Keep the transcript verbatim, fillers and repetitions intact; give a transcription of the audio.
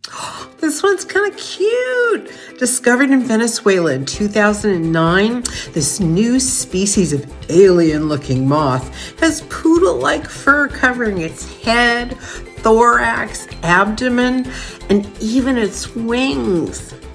This one's kind of cute. Discovered in Venezuela in two thousand nine, this new species of alien-looking moth has poodle-like fur covering its head, thorax, abdomen, and even its wings.